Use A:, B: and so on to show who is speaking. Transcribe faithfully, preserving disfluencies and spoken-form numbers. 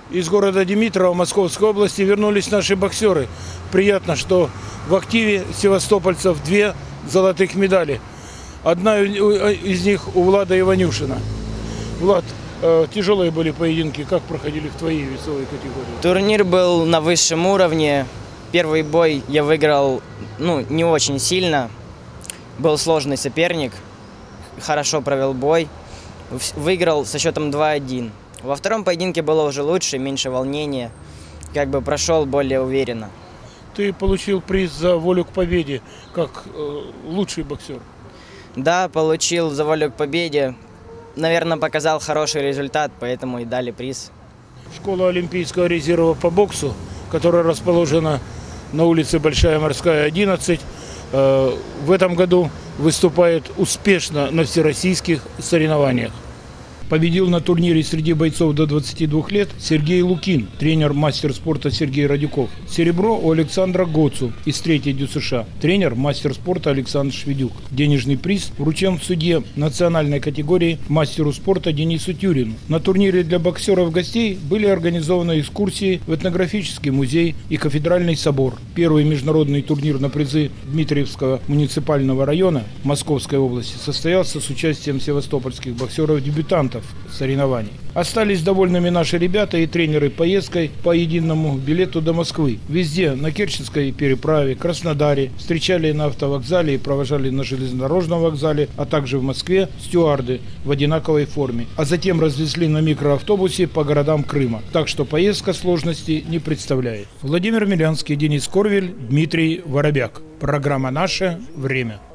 A: Из города Димитрова Московской области вернулись наши боксеры. Приятно, что в активе севастопольцев две золотых медали. Одна из них у Влада Иванюшина. Влад, тяжелые были поединки. Как проходили в твоей весовой категории?
B: Турнир был на высшем уровне. Первый бой я выиграл, ну, не очень сильно. Был сложный соперник. Хорошо провел бой. Выиграл со счетом два один. Во втором поединке было уже лучше, меньше волнения. Как бы прошел более уверенно.
A: Ты получил приз за волю к победе, как э, лучший боксер.
B: Да, получил за волю к победе. Наверное, показал хороший результат, поэтому и дали приз.
A: Школа Олимпийского резерва по боксу, которая расположена на улице Большая Морская, одиннадцать, э, в этом году выступает успешно на всероссийских соревнованиях. Победил на турнире среди бойцов до двадцати двух лет Сергей Лукин, тренер, мастер спорта Сергей Радюков. Серебро у Александра Гоцу из третьей ДЮСШ, тренер, мастер спорта Александр Шведюк. Денежный приз вручен судье национальной категории мастеру спорта Денису Тюрину. На турнире для боксеров-гостей были организованы экскурсии в этнографический музей и кафедральный собор. Первый международный турнир на призы Дмитриевского муниципального района Московской области состоялся с участием севастопольских боксеров-дебютантов соревнований. Остались довольными наши ребята и тренеры поездкой по единому билету до Москвы. Везде, на Керченской переправе, Краснодаре, встречали на автовокзале и провожали на железнодорожном вокзале, а также в Москве стюарды в одинаковой форме. А затем развезли на микроавтобусе по городам Крыма. Так что поездка сложности не представляет. Владимир Милянский, Денис Корвель, Дмитрий Воробяк. Программа «Наше время».